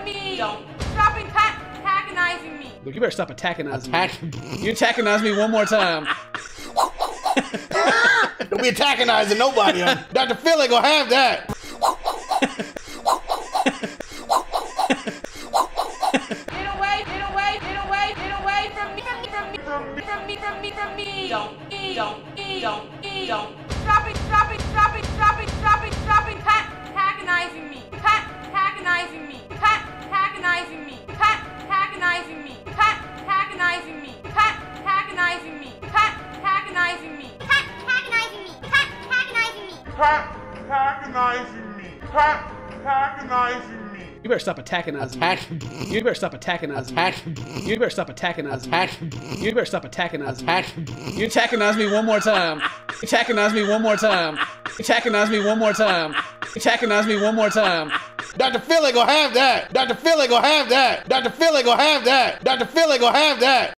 me. Don't. Stop antagonizing me. Look, you better stop attackinizing me. You attackinize me one more time. Don't be attackinizing nobody. Dr. Phil ain't gonna have that. From me. Don't. Stop antagonizing me. Antagonizing me. Antagonizing me. Antagonizing me. Antagonizing me. Antagonizing me. Antagonizing me. Antagonizing me. You better stop attackinizing me. You better stop attackinizing me. You better stop attackinizing me. You better stop attackinizing me. You attackinize me one more time. Attackinize me one more time. Attackinize me one more time. Attackinize me one more time. Dr. Phil ain't gonna have that. Dr. Phil ain't gonna have that. Dr. Phil ain't gonna have that. Dr. Phil ain't gonna have that.